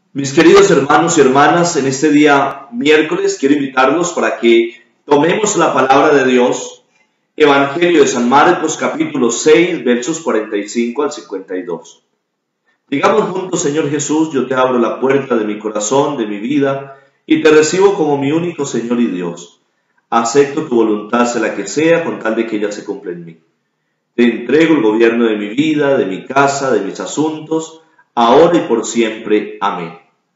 Mis queridos hermanos y hermanas, en este día miércoles quiero invitarlos para que tomemos la palabra de Dios, Evangelio de San Marcos capítulo 6, versos 45 al 52. Digamos juntos: Señor Jesús, yo te abro la puerta de mi corazón, de mi vida, y te recibo como mi único Señor y Dios. Acepto tu voluntad, sea la que sea, con tal de que ella se cumpla en mí. Te entrego el gobierno de mi vida, de mi casa, de mis asuntos, ahora y por siempre. Amén.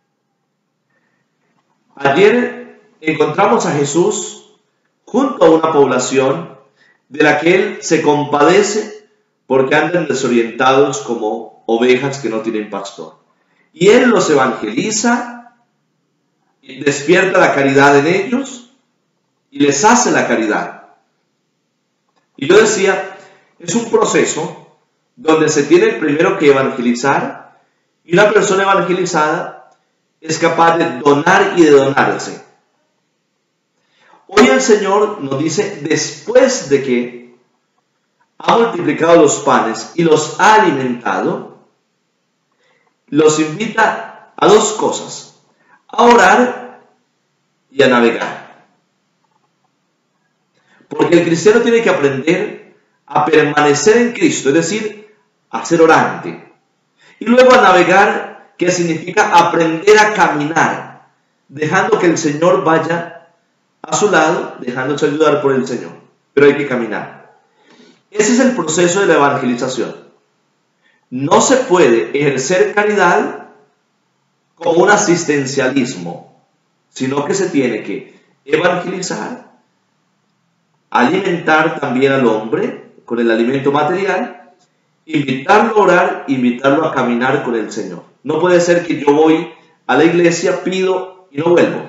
Ayer encontramos a Jesús junto a una población de la que Él se compadece porque andan desorientados como ovejas que no tienen pastor. Y Él los evangeliza, despierta la caridad en ellos y les hace la caridad. Y yo decía, es un proceso donde se tiene primero que evangelizar, y una persona evangelizada es capaz de donar y de donarse. Hoy el Señor nos dice, después de que ha multiplicado los panes y los ha alimentado, los invita a dos cosas: a orar y a navegar. Porque el cristiano tiene que aprender a permanecer en Cristo, es decir, a ser orante, y luego a navegar, que significa aprender a caminar, dejando que el Señor vaya a su lado, dejándose ayudar por el Señor. Pero hay que caminar. Ese es el proceso de la evangelización. No se puede ejercer caridad como un asistencialismo, sino que se tiene que evangelizar, alimentar también al hombre con el alimento material, invitarlo a orar, invitarlo a caminar con el Señor. No puede ser que yo voy a la iglesia, pido y no vuelvo.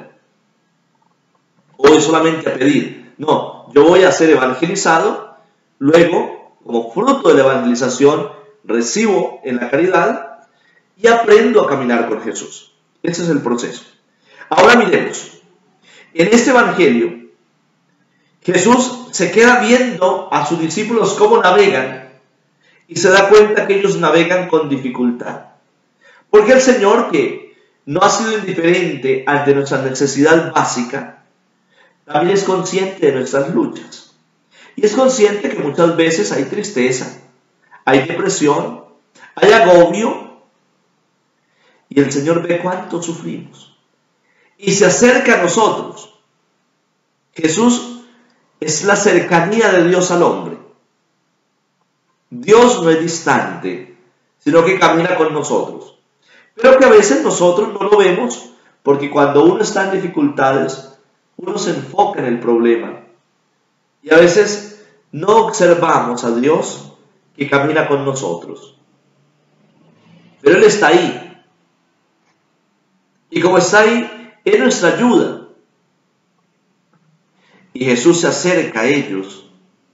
O voy solamente a pedir. No, yo voy a ser evangelizado, luego, como fruto de la evangelización, recibo en la caridad y aprendo a caminar con Jesús. Ese es el proceso. Ahora miremos. En este evangelio, Jesús se queda viendo a sus discípulos cómo navegan y se da cuenta que ellos navegan con dificultad. Porque el Señor, que no ha sido indiferente ante nuestra necesidad básica, también es consciente de nuestras luchas. Y es consciente que muchas veces hay tristeza, hay depresión, hay agobio. Y el Señor ve cuánto sufrimos. Y se acerca a nosotros. Jesús es la cercanía de Dios al hombre. Dios no es distante, sino que camina con nosotros. Pero que a veces nosotros no lo vemos, porque cuando uno está en dificultades, uno se enfoca en el problema. Y a veces no observamos a Dios que camina con nosotros. Pero Él está ahí. Y como está ahí, es nuestra ayuda. Y Jesús se acerca a ellos,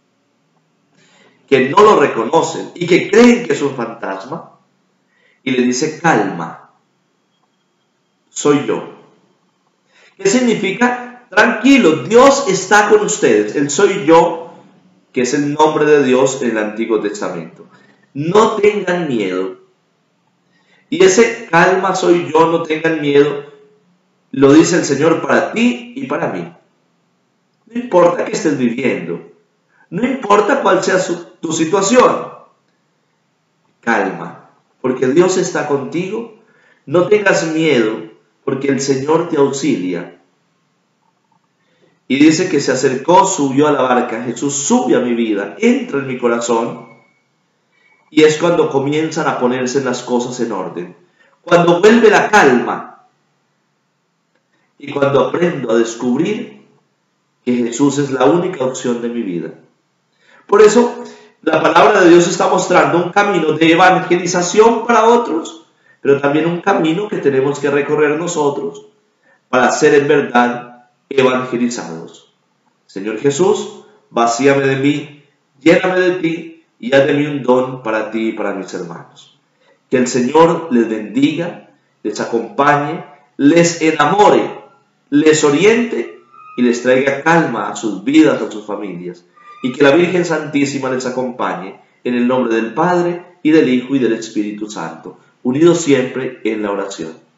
que no lo reconocen y que creen que es un fantasma, y le dice: calma, soy yo. ¿Qué significa? Tranquilo, Dios está con ustedes. El soy yo, que es el nombre de Dios en el Antiguo Testamento. No tengan miedo. Y ese calma, soy yo, no tengan miedo, lo dice el Señor para ti y para mí. No importa qué estés viviendo, no importa cuál sea tu situación, calma, porque Dios está contigo. No tengas miedo, porque el Señor te auxilia. Y dice que se acercó, subió a la barca. Jesús sube a mi vida, entra en mi corazón, y es cuando comienzan a ponerse las cosas en orden. Cuando vuelve la calma, y cuando aprendo a descubrir que Jesús es la única opción de mi vida. Por eso, la palabra de Dios está mostrando un camino de evangelización para otros, pero también un camino que tenemos que recorrer nosotros para ser en verdad evangelizados. Señor Jesús, vacíame de mí, lléname de ti y haz de mí un don para ti y para mis hermanos. Que el Señor les bendiga, les acompañe, les enamore, les oriente y les traiga calma a sus vidas, a sus familias. Y que la Virgen Santísima les acompañe, en el nombre del Padre, y del Hijo, y del Espíritu Santo, unidos siempre en la oración.